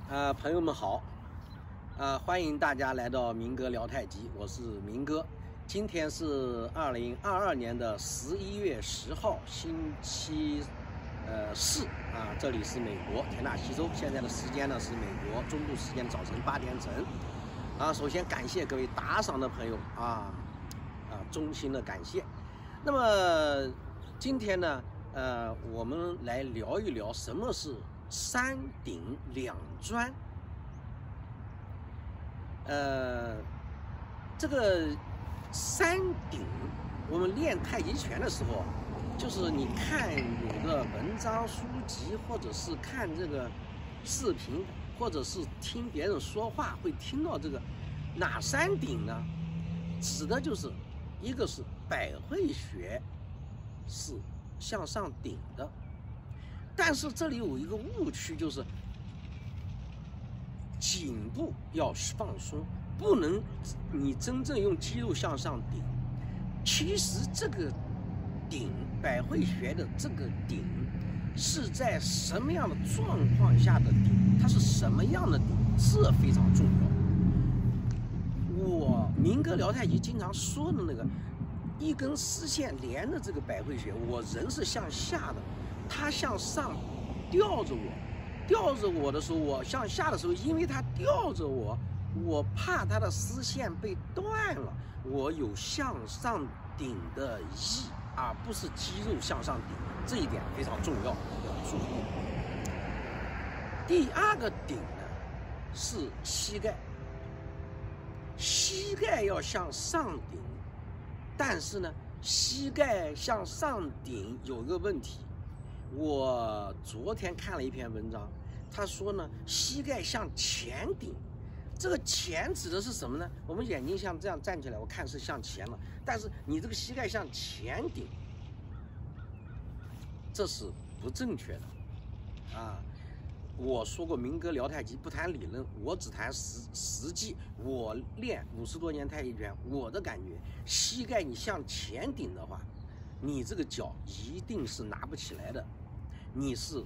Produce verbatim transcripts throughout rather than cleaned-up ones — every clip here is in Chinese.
呃，朋友们好，呃，欢迎大家来到明哥聊太极，我是明哥。今天是二零二二年的十一月十号，星期呃四啊，这里是美国田纳西州，现在的时间呢是美国中部时间早晨八点整。啊，首先感谢各位打赏的朋友啊啊，衷心的感谢。那么今天呢，呃，我们来聊一聊什么是三顶两钻。呃，这个三顶，我们练太极拳的时候，就是你看有的文章书籍，或者是看这个视频，或者是听别人说话，会听到这个哪三顶呢？指的就是一个是百会穴是向上顶的，但是这里有一个误区，就是颈部要放松，不能你真正用肌肉向上顶。其实这个顶，百会穴的这个顶是在什么样的状况下的顶？它是什么样的顶？这非常重要。我明哥聊太极经常说的那个一根丝线连着这个百会穴，我人是向下的，它向上吊着我。吊着我的时候，我向下的时候，因为它吊着我，我怕它的丝线被断了，我有向上顶的意，而不是肌肉向上顶，这一点非常重要，要注意。第二个顶呢是膝盖，膝盖要向上顶，但是呢，膝盖向上顶有一个问题。我昨天看了一篇文章，他说呢，膝盖向前顶，这个前指的是什么呢？我们眼睛像这样站起来，我看是向前了，但是你这个膝盖向前顶，这是不正确的啊！我说过，明哥聊太极不谈理论，我只谈实实际。我练五十多年太极拳，我的感觉，膝盖你向前顶的话，你这个脚一定是拿不起来的，你是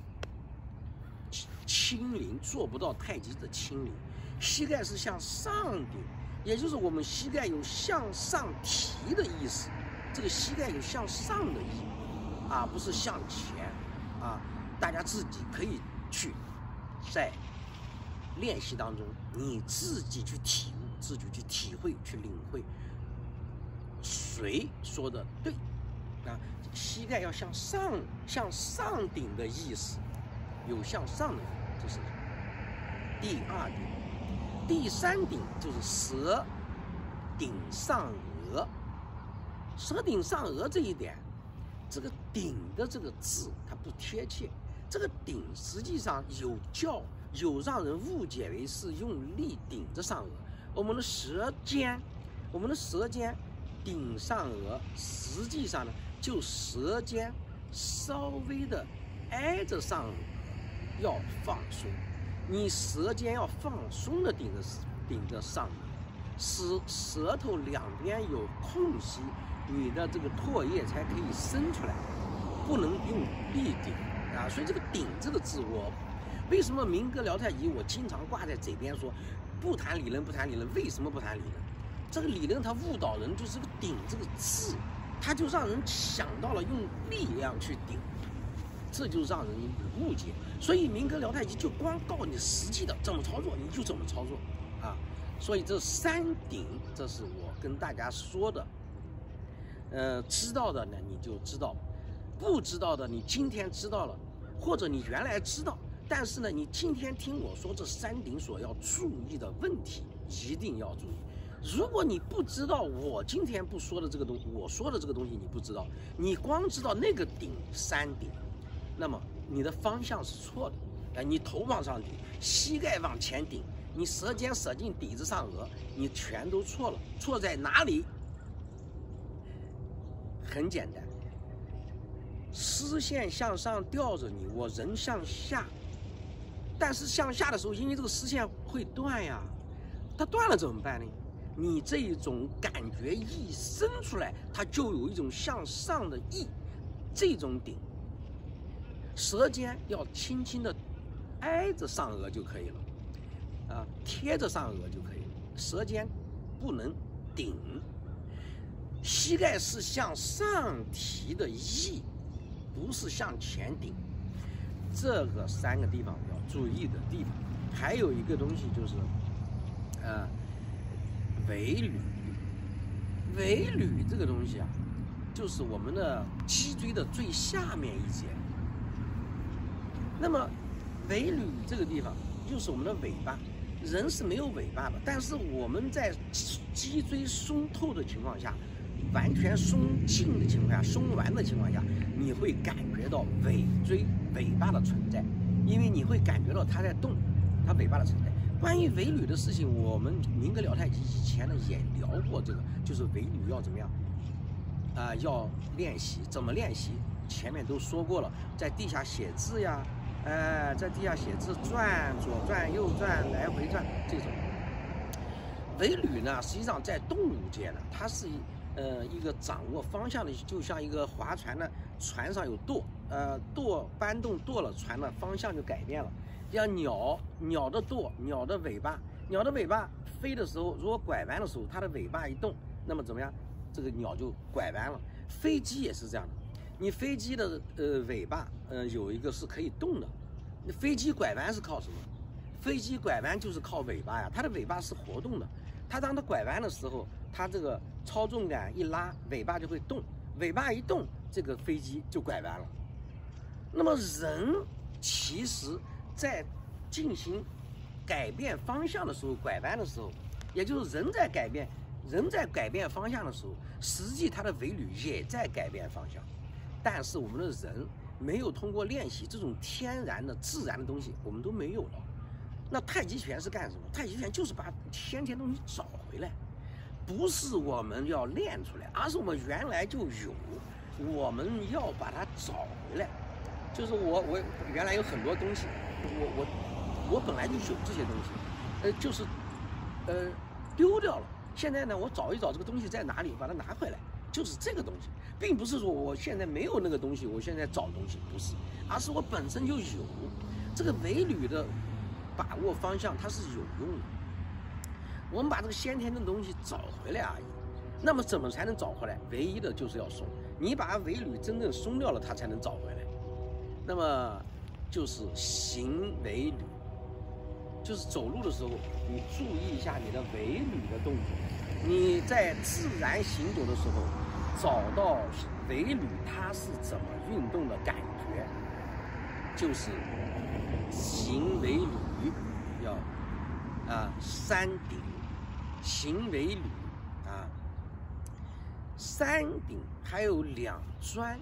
轻灵，做不到太极的轻灵。膝盖是向上顶，也就是我们膝盖有向上提的意思，这个膝盖有向上的意啊，不是向前啊。大家自己可以去在练习当中，你自己去体悟，自己去体会，去领会谁说的对。啊，膝盖要向上，向上顶的意思，有向上的，这是第二顶。第三顶就是舌顶上颚。舌顶上颚这一点，这个顶的这个字它不贴切。这个顶实际上有叫有让人误解为是用力顶着上颚。我们的舌尖，我们的舌尖顶上颚，实际上呢，就舌尖稍微的挨着上颚，要放松。你舌尖要放松的顶着顶着上颚，使舌头两边有空隙，你的这个唾液才可以伸出来，不能用力顶啊。所以这个顶这个字，我为什么明哥聊太极，我经常挂在嘴边说，不谈理论，不谈理论。为什么不谈理论？这个理论它误导人，就是这个顶这个字，它就让人想到了用力量去顶，这就让人误解。所以明哥聊太极就光告诉你实际的怎么操作，你就怎么操作啊。所以这三顶，这是我跟大家说的。呃，知道的呢你就知道，不知道的你今天知道了，或者你原来知道，但是呢你今天听我说这三顶所要注意的问题，一定要注意。如果你不知道我今天不说的这个东西，我说的这个东西你不知道，你光知道那个顶三顶，那么你的方向是错的。哎，你头往上顶，膝盖往前顶，你舌尖使劲抵着上颚，你全都错了。错在哪里？很简单，丝线向上吊着你，我人向下，但是向下的时候，因为这个丝线会断呀，它断了怎么办呢？你这一种感觉意生出来，它就有一种向上的意，这种顶，舌尖要轻轻的挨着上颚就可以了。 啊，贴着上颚就可以了，舌尖不能顶。膝盖是向上提的揖，不是向前顶。这个三个地方要注意的地方，还有一个东西就是，呃，尾闾。尾闾这个东西啊，就是我们的脊椎的最下面一节。那么尾闾这个地方就是我们的尾巴。人是没有尾巴的，但是我们在脊椎松透的情况下，完全松静的情况下，松完的情况下，你会感觉到尾椎尾巴的存在，因为你会感觉到它在动，它尾巴的存在。关于尾闾的事情，我们民歌聊太极以前呢也聊过这个，就是尾闾要怎么样啊、呃？要练习，怎么练习？前面都说过了，在地下写字呀。呃，在地下写字，转左转右转，来回转，这种尾闾呢，实际上在动物界呢，它是呃一个掌握方向的，就像一个划船的船上有舵，呃舵搬动舵了，船的方向就改变了。像鸟，鸟的舵，鸟的尾巴，鸟的尾巴飞的时候，如果拐弯的时候，它的尾巴一动，那么怎么样？这个鸟就拐弯了。飞机也是这样的。你飞机的呃尾巴呃有一个是可以动的，那飞机拐弯是靠什么？飞机拐弯就是靠尾巴呀，它的尾巴是活动的，它当它拐弯的时候，它这个操纵杆一拉，尾巴就会动，尾巴一动，这个飞机就拐弯了。那么人其实在进行改变方向的时候，拐弯的时候，也就是人在改变，人在改变方向的时候，实际它的尾闾也在改变方向。但是我们的人没有通过练习这种天然的自然的东西，我们都没有了。那太极拳是干什么？太极拳就是把先天东西找回来，不是我们要练出来，而是我们原来就有，我们要把它找回来。就是我我原来有很多东西，我我我本来就有这些东西，呃，就是呃丢掉了。现在呢，我找一找这个东西在哪里，把它拿回来。就是这个东西，并不是说我现在没有那个东西，我现在找东西，不是，而是我本身就有。这个尾闾的把握方向，它是有用的。我们把这个先天的东西找回来而已。那么怎么才能找回来？唯一的就是要松。你把尾闾真正松掉了，它才能找回来。那么就是行尾闾，就是走路的时候，你注意一下你的尾闾的动作。你在自然行走的时候，找到尾闾它是怎么运动的感觉，就是行尾闾要啊三顶，行尾闾啊三顶，还有两钻。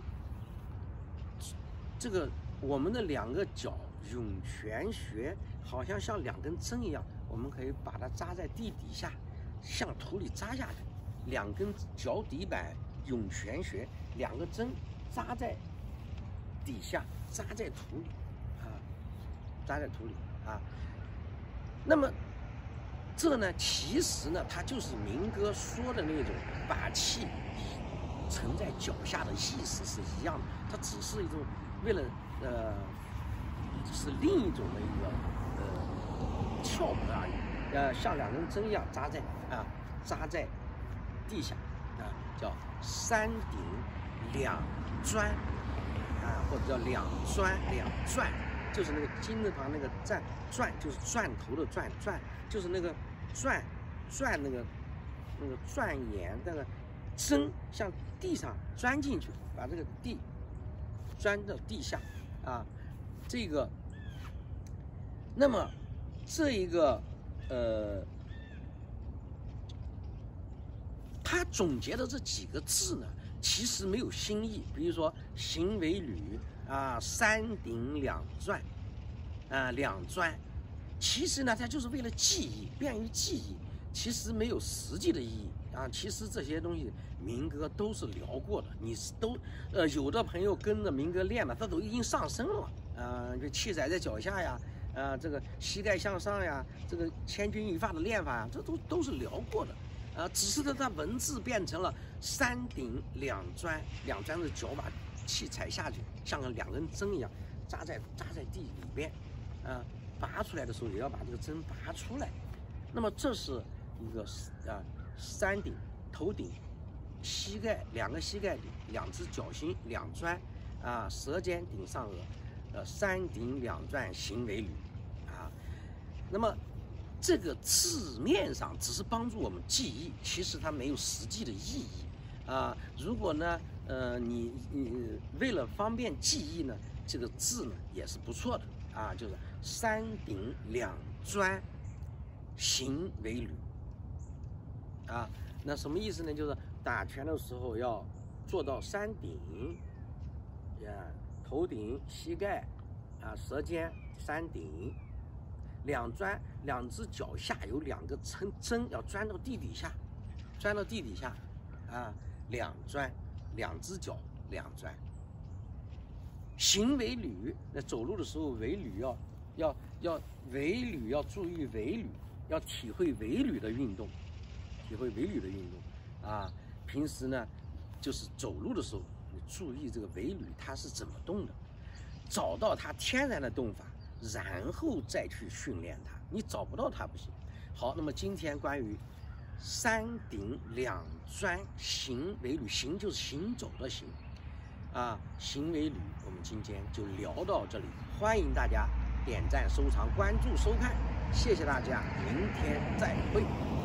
这个我们的两个脚涌泉穴好像像两根针一样，我们可以把它扎在地底下。向土里扎下去，两根脚底板涌泉穴，两个针扎在底下，扎在土里啊，扎在土里啊。那么这呢，其实呢，它就是民歌说的那种把气沉在脚下的意思是一样的，它只是一种为了呃，是另一种的一个呃窍门而已。呃，像两根针一样扎在啊，扎在地下啊，叫三顶两钻啊，或者叫两钻两转，就是那个金字旁那个转转，就是钻头的转转，就是那个转转那个那个转眼那个针向地上钻进去，把这个地钻到地下啊，这个，那么这一个。呃，他总结的这几个字呢，其实没有新意。比如说行尾闾啊，三顶两转啊，两钻，其实呢，它就是为了记忆，便于记忆，其实没有实际的意义啊。其实这些东西民歌都是聊过的，你是都呃，有的朋友跟着民歌练了，他都已经上身了啊，就气踩在脚下呀。啊，这个膝盖向上呀，这个千钧一发的练法呀，这都都是聊过的，啊，只是它它文字变成了三顶两钻，两钻的脚把气踩下去，像个两根针一样扎在扎在地里边，啊， 拔出来的时候，也要把这个针拔出来。那么这是一个啊山顶、头顶、膝盖两个膝盖顶、两只脚心、两钻啊，舌尖顶上颚，呃，山顶两钻行为履啊。那么这个字面上只是帮助我们记忆，其实它没有实际的意义啊。如果呢，呃，你你为了方便记忆呢，这个字呢也是不错的啊，就是山顶两钻行为履啊。那什么意思呢？就是打拳的时候要做到山顶，呀，头顶、膝盖啊，舌尖、山顶。两钻，两只脚下有两个针针要钻到地底下，钻到地底下，啊，两钻，两只脚两钻。行为履，那走路的时候尾履要要要尾履要注意尾履，要体会尾履的运动，体会尾履的运动啊。平时呢，就是走路的时候，你注意这个尾履它是怎么动的，找到它天然的动法。然后再去训练它，你找不到它不行。好，那么今天关于山顶两钻行为履，行就是行走的行啊，行为履，我们今天就聊到这里。欢迎大家点赞、收藏、关注、收看，谢谢大家，明天再会。